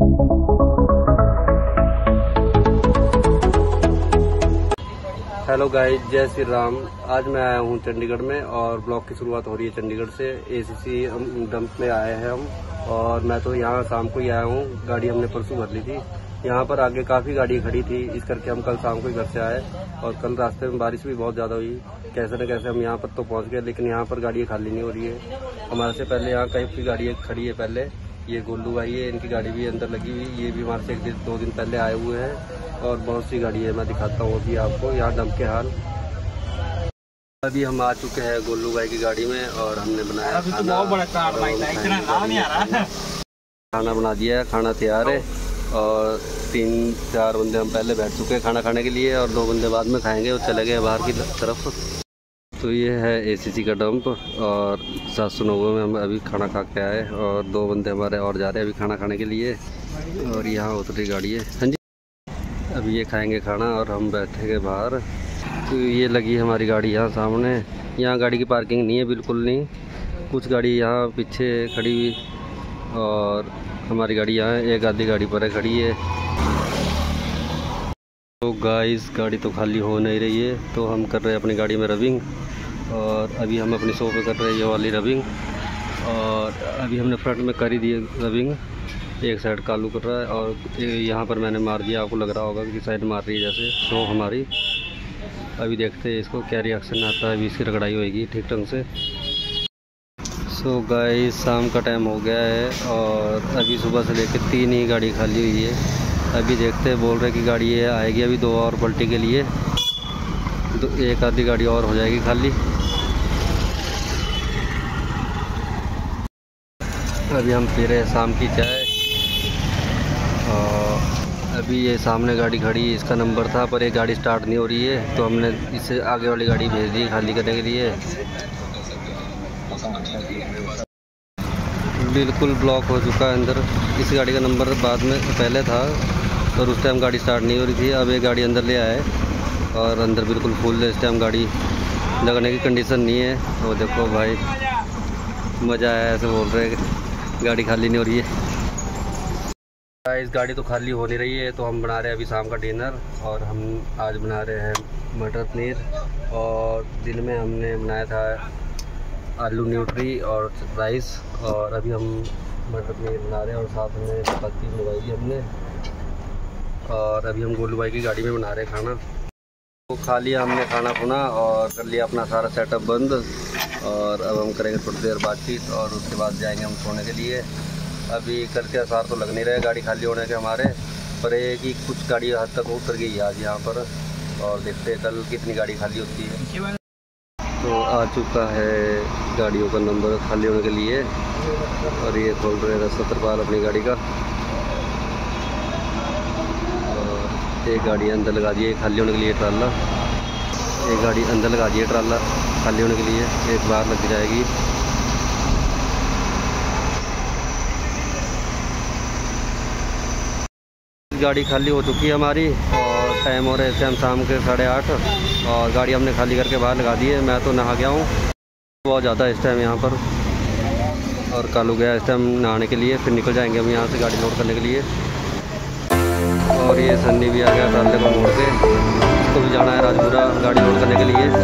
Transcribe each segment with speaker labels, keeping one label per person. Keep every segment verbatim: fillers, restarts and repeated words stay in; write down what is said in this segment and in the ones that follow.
Speaker 1: Hello guys, जय श्री राम। आज मैं आया हूँ चंडीगढ़ में और ब्लॉग की शुरुआत हो रही है चंडीगढ़ से। एसीसी डंप में आए हैं हम और मैं तो यहाँ शाम को ही आया हूँ। गाड़ी हमने परसों भर ली थी। यहाँ पर आगे काफी गाड़ी खड़ी थी, इस करके हम कल शाम को ही घर से आए और कल रास्ते में बारिश भी बहुत ज्यादा हुई। कैसे न कैसे हम यहाँ पर तो पहुँच गए, लेकिन यहाँ पर गाड़ी खाली नहीं हो रही है। हमारे से पहले यहाँ कई की गाड़ी खड़ी है। पहले ये गोलू भाई है, इनकी गाड़ी भी अंदर लगी हुई। ये भी हमारे से एक दिन दो दिन पहले आए हुए हैं और बहुत सी गाड़ी है। मैं दिखाता हूँ अभी आपको यहाँ डंप के हाल। अभी हम आ चुके हैं गोलू भाई की गाड़ी में और हमने बनाया खाना। खाना बना दिया है, खाना तैयार है और तीन चार बंदे हम पहले बैठ चुके हैं खाना खाने के लिए और दो बंदे बाद में खाएंगे और चले गए बाहर की तरफ। तो ये है एसीसी का डंप और सात सौ नब्बे में हम अभी खाना खा के आए और दो बंदे हमारे और जा रहे हैं अभी खाना खाने के लिए और यहाँ उतरी गाड़ी है। हाँ जी, अभी ये खाएंगे खाना और हम बैठेंगे बाहर। तो ये लगी हमारी गाड़ी यहाँ सामने। यहाँ गाड़ी की पार्किंग नहीं है, बिल्कुल नहीं। कुछ गाड़ी यहाँ पीछे खड़ी हुई और हमारी गाड़ी यहाँ एक आधी गाड़ी पर है खड़ी है। तो गाइस, गाड़ी तो खाली हो नहीं रही है, तो हम कर रहे हैं अपनी गाड़ी में रबिंग और अभी हम अपनी शो पे कर रहे हैं ये वाली रबिंग। और अभी हमने फ्रंट में कर ही दी रबिंग। एक साइड कालू कर रहा है और यहाँ पर मैंने मार दिया। आपको लग रहा होगा कि साइड मार रही है जैसे शो हमारी। अभी देखते हैं इसको क्या रिएक्शन आता है। अभी इसकी रगड़ाई होगी ठीक ढंग से। सो गाइस, शाम का टाइम हो गया है और अभी सुबह से लेकर तीन ही गाड़ी खाली हुई है। अभी देखते हैं, बोल रहे कि गाड़ी ये आएगी अभी दो और पलटी के लिए, तो एक आधी गाड़ी और हो जाएगी खाली। अभी हम पी रहे हैं शाम की चाय और अभी ये सामने गाड़ी खड़ी, इसका नंबर था पर ये गाड़ी स्टार्ट नहीं हो रही है, तो हमने इससे आगे वाली गाड़ी भेज दी खाली करने के लिए। बिल्कुल ब्लॉक हो चुका है अंदर। इस गाड़ी का नंबर बाद में पहले था और उस टाइम गाड़ी स्टार्ट नहीं हो रही थी। अब ये गाड़ी अंदर ले आए और अंदर बिल्कुल फुल है। इस टाइम गाड़ी लगने की कंडीशन नहीं है। वो देखो भाई, मज़ा आया ऐसे बोल रहे हैं, गाड़ी खाली नहीं हो रही है। इस गाड़ी तो खाली हो नहीं रही है, तो हम बना रहे हैं अभी शाम का डिनर और हम आज बना रहे हैं मटर पनीर और दिन में हमने बनाया था आलू न्यूट्री और राइस और अभी हम मटर पनीर बना रहे हैं और साथ में चपाती मंगाई थी हमने और अभी हम गोलू भाई की गाड़ी में बना रहे हैं खाना। तो खा लिया हमने खाना खुना और कर लिया अपना सारा सेटअप बंद और अब हम करेंगे थोड़ी देर बातचीत और उसके बाद जाएंगे हम सोने के लिए। अभी कल के आसार तो लग नहीं रहे गाड़ी खाली होने के हमारे, पर ये कि कुछ गाड़ी हद तक उतर गई आज यहाँ पर और देखते हैं कल कितनी गाड़ी खाली होती है। तो आ चुका है गाड़ियों का नंबर खाली होने के लिए और ये खोल रहे हैं सत्रपाल अपनी गाड़ी का और एक गाड़ी अंदर लगा दी है खाली होने के लिए ट्राला। एक गाड़ी अंदर लगा दी है ट्राला खाली होने के लिए, एक बार लग जाएगी। गाड़ी खाली हो चुकी है हमारी और टाइम हो रहा है इस टाइम शाम के साढ़े आठ और गाड़ी हमने खाली करके बाहर लगा दी है। मैं तो नहा गया हूँ, बहुत ज़्यादा इस टाइम यहाँ पर, और कालू गया इस टाइम नहाने के लिए। फिर निकल जाएंगे हम यहाँ से गाड़ी लोड करने के लिए। और ये सन्नी भी आ गया ट्राले को मोड़ के, उसको भी जाना है राजपुरा गाड़ी लोड करने के लिए।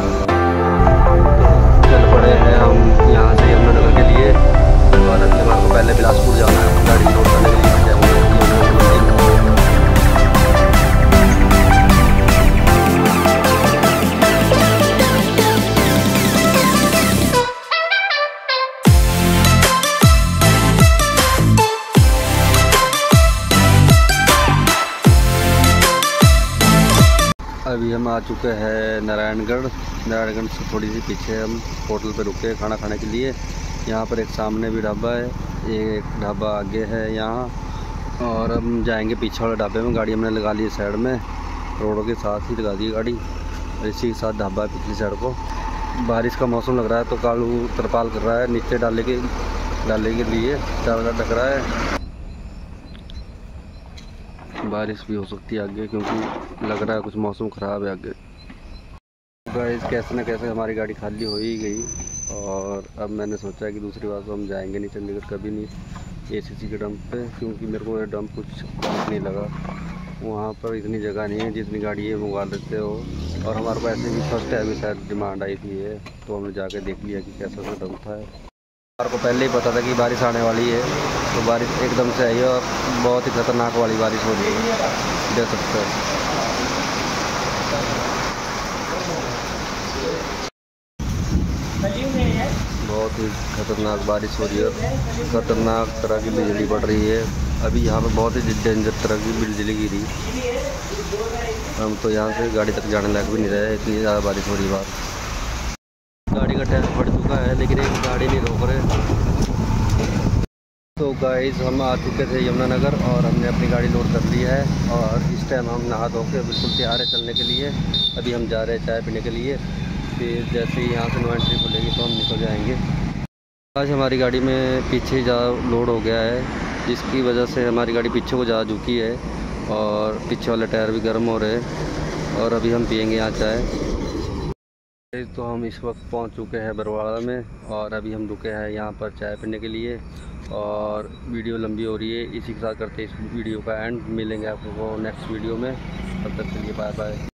Speaker 1: चल पड़े हैं हम यहाँ से यमुनानगर के लिए और अगले बार को पहले बिलासपुर जाना है गाड़ी लोड करने के लिए। अभी हम आ चुके हैं नारायणगढ़। नारायणगढ़ से थोड़ी सी पीछे हम होटल पे रुके खाना खाने के लिए। यहाँ पर एक सामने भी ढाबा है, एक ढाबा आगे है यहाँ और हम जाएंगे पीछे वाले ढाबे में। गाड़ी हमने लगा ली है साइड में, रोडों के साथ ही लगा दी गाड़ी और इसी के साथ ढाबा है पिछली साइड को। बारिश का मौसम लग रहा है तो कालू तरपाल कर रहा है नीचे डालने के डालने के लिए, चावल ढक रहा है। बारिश भी हो सकती है आगे क्योंकि लग रहा है कुछ मौसम ख़राब है आगे। गाइस, कैसे न कैसे हमारी गाड़ी खाली हो ही गई और अब मैंने सोचा कि दूसरी बार तो हम जाएंगे नहीं चंडीगढ़ कभी नहीं, एसीसी के डंप पे, क्योंकि मेरे को डंप कुछ नहीं लगा। वहाँ पर इतनी जगह नहीं है, जितनी गाड़ी है मंगवा लेते हो। और हमारे पास ऐसे भी फर्स्ट टाइम में शायद डिमांड आई थी ये, तो हमने जाके देख लिया कि कैसा सा डंप था। हमारे को पहले ही पता था कि बारिश आने वाली है, तो बारिश एकदम से आई है और बहुत ही ख़तरनाक वाली बारिश हो रही है, देख सकते हो। बहुत ही खतरनाक बारिश हो रही है, खतरनाक तरह की बिजली पड़ रही है। अभी यहाँ पे बहुत ही डेंजर तरह की बिजली गिरी। हम तो यहाँ से गाड़ी तक जाने लायक भी नहीं रहे, इतनी ज़्यादा बारिश हो रही है बाहर। गाड़ी का टायर फट चुका है, लेकिन एक गाड़ी नहीं रोक रहे। तो गाइस हम आ चुके थे यमुनानगर और हमने अपनी गाड़ी लोड कर ली है और इस टाइम हम नहा धो के बिल्कुल तैयार है चलने के लिए। अभी हम जा रहे हैं चाय पीने के लिए, फिर जैसे ही यहाँ से नो एंट्री खुलेगी तो हम निकल जाएंगे। आज हमारी गाड़ी में पीछे ज़्यादा लोड हो गया है, जिसकी वजह से हमारी गाड़ी पीछे को जा चुकी है और पीछे वाले टायर भी गर्म हो रहे हैं। और अभी हम पियेंगे यहाँ चाय। तो हम इस वक्त पहुँच चुके हैं बरवाड़ा में और अभी हम रुके हैं यहाँ पर चाय पीने के लिए। और वीडियो लंबी हो रही है, इसी के साथ करते इस वीडियो का एंड। मिलेंगे आपको नेक्स्ट वीडियो में, तब तक के लिए बाय बाय।